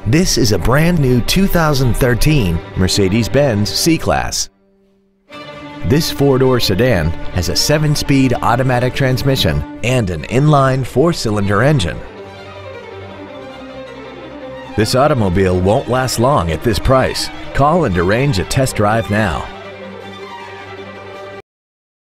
This is a brand new 2013 Mercedes-Benz C-Class. This four-door sedan has a 7-speed automatic transmission and an inline 4-cylinder engine. This automobile won't last long at this price. Call and arrange a test drive now.